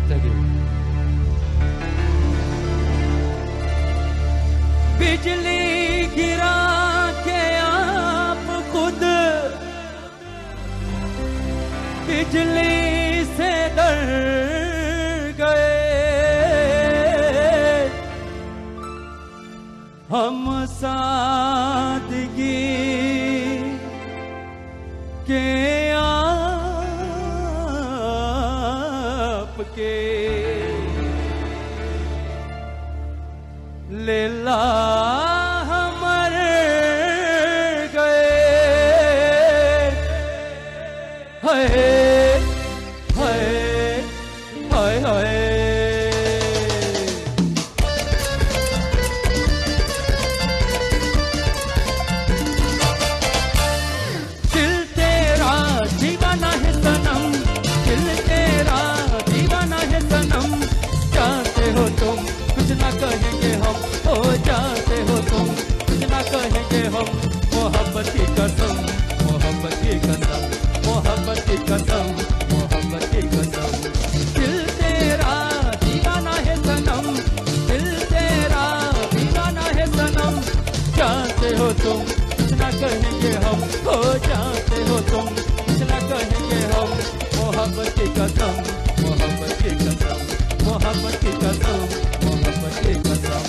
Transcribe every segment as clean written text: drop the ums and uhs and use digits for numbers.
लगे। बिजली गिरा के आप खुद बिजली से डर गए, हम सादगी के आपके लेला मर गए। हाय हाय हाय हाय। दिल तेरा दीवाना है सनम, दिल तेरा दीवाना है सनम। चाहते हो तुम कुछ ना कहेंगे हम, हो जाते हो तुम कुछ ना कहेंगे हम। मोहब्बत की कसम, मोहब्बत की कसम, मोहब्बत की कसम, मोहब्बत की कसम। दिल तेरा दीवाना है सनम, दिल तेरा दीवाना है सनम। जानते हो तुम कुछ ना कहेंगे हम, हो जाते हो तुम कुछ ना कहेंगे हम। मोहब्बत की कसम, मोहब्बत की कसम, मोहब्बत की कसम, मोहब्बत की कसम।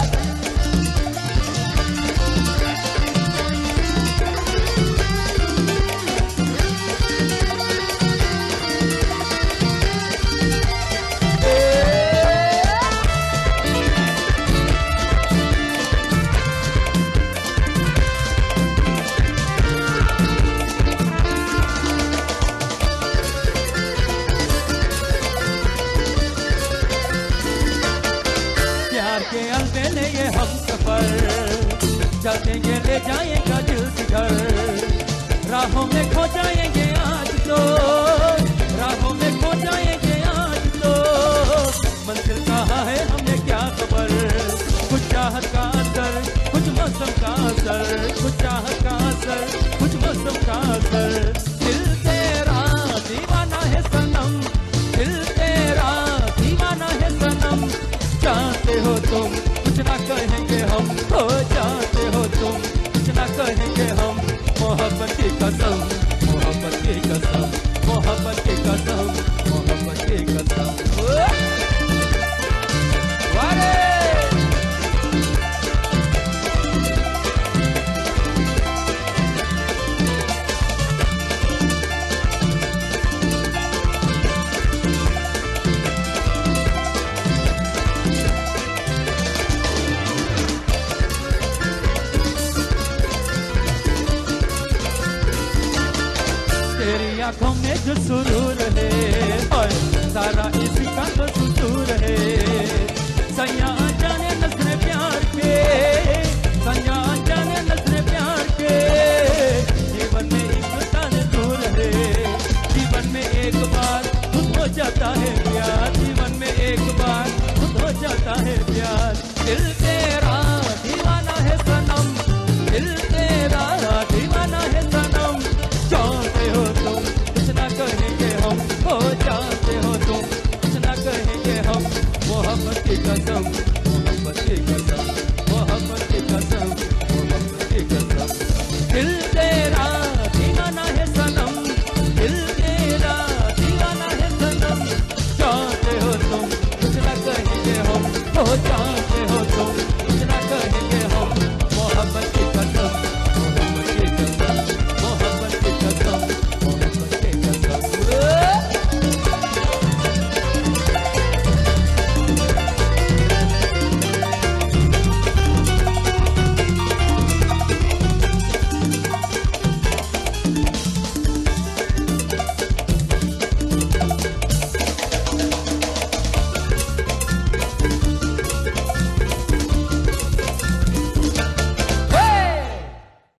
के अलबेले ये हम सफर चलेंगे, ले जाएगा दिल की घर। राहों में खो जाएंगे आज तो, राहों में खो जाएंगे आज तो। मंजिल कहाँ है हमें क्या खबर, कुछ चाहत का असर, कुछ मौसम का असर, कुछ चाहत का असर, कुछ मौसम का असर। दिल तेरा दीवाना है सनम, दिल तेरा दीवाना है सनम। जानते हो तुम कुछ ना कहेंगे हम, हो जाते हो तुम कुछ ना कहेंगे हम। मोहब्बत की कसम, मोहब्बत की कसम, मोहब्बत की कसम, मोहब्बत की कसम। वारे तेरी आंखों में जो सुरूर है, और सारा इसी का तो सुरूर है। सैया जाने नजरे प्यार के, सैया जाने नजरे प्यार के। जीवन में एक ताने दूर है, जीवन में एक बार खुद हो जाता है प्यार, जीवन में एक बार खुद हो जाता है प्यार। दिल तेरा दीवाना है सनम, दिल तेरा दीवाना है सनम। जानते हो तुम कुछ ना कहेंगे हम, हो जाते हो तुम कुछ ना कहेंगे हम। मोहब्बत की कसम, मोहब्बत की कसम, मोहब्बत की कसम, मोहब्बत की कसम। दिल तेरा दीवाना है सनम, दिल तेरा दीवाना है सनम। जानते हो तुम कुछ ना कहेंगे हम, हो जाते हो तुम कुछ ना कहेंगे हम। मोहब्बत की कसम, मोहब्बत की कसम, मोहब्बत की कसम, मोहब्बत की कसम।